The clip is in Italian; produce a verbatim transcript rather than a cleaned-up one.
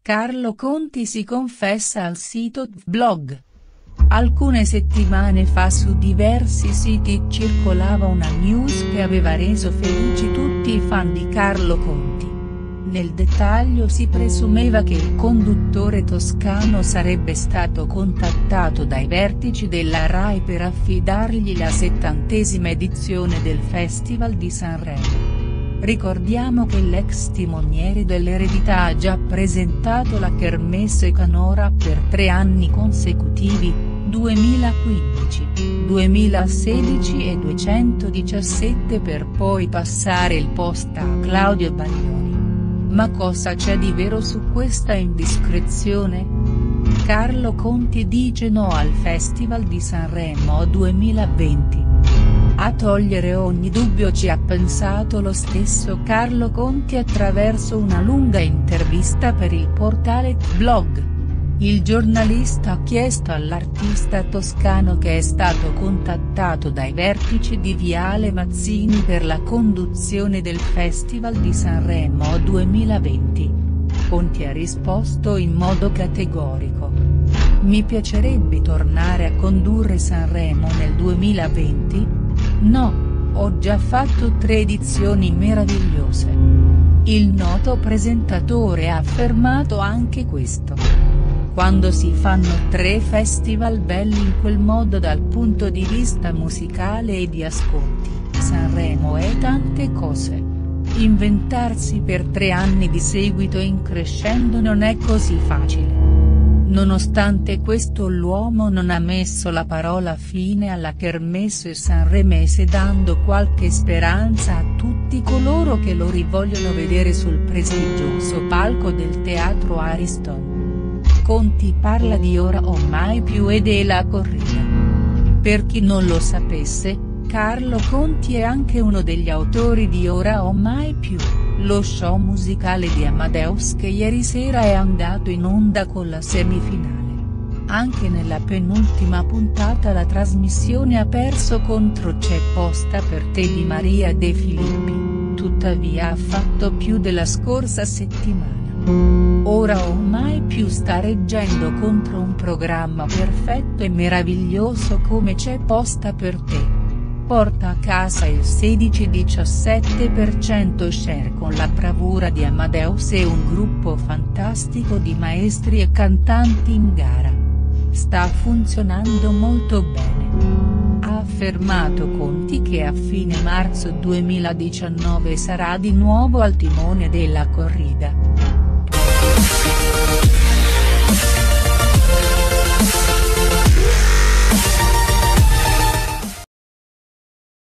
Carlo Conti si confessa al sito Vlog. Alcune settimane fa su diversi siti circolava una news che aveva reso felici tutti i fan di Carlo Conti. Nel dettaglio si presumeva che il conduttore toscano sarebbe stato contattato dai vertici della Rai per affidargli la settantesima edizione del Festival di Sanremo. Ricordiamo che l'ex timoniere dell'Eredità ha già presentato la Kermesse Canora per tre anni consecutivi, duemilaquindici, duemilasedici e duecentodiciassette, per poi passare il post a Claudio Baglioni. Ma cosa c'è di vero su questa indiscrezione? Carlo Conti dice no al Festival di Sanremo duemilaventi. A togliere ogni dubbio ci ha pensato lo stesso Carlo Conti attraverso una lunga intervista per il portale Vlog. Il giornalista ha chiesto all'artista toscano, che è stato contattato dai vertici di Viale Mazzini per la conduzione del Festival di Sanremo duemilaventi. Conti ha risposto in modo categorico: "Mi piacerebbe tornare a condurre Sanremo nel duemilaventi? No, ho già fatto tre edizioni meravigliose". Il noto presentatore ha affermato anche questo: "Quando si fanno tre festival belli in quel modo dal punto di vista musicale e di ascolti, Sanremo è tante cose. Inventarsi per tre anni di seguito in crescendo non è così facile". Nonostante questo l'uomo non ha messo la parola fine alla Kermesse sanremese, dando qualche speranza a tutti coloro che lo rivogliono vedere sul prestigioso palco del Teatro Ariston. Conti parla di Ora o Mai Più e della corrida. Per chi non lo sapesse, Carlo Conti è anche uno degli autori di Ora o Mai Più, lo show musicale di Amadeus che ieri sera è andato in onda con la semifinale. Anche nella penultima puntata la trasmissione ha perso contro C'è posta per te di Maria De Filippi, tuttavia ha fatto più della scorsa settimana. Ora o Mai Più sta reggendo contro un programma perfetto e meraviglioso come C'è posta per te. Porta a casa il sedici diciassette per cento share con la bravura di Amadeus e un gruppo fantastico di maestri e cantanti in gara. Sta funzionando molto bene. Ha affermato Conti, che a fine marzo duemiladiciannove sarà di nuovo al timone della corrida.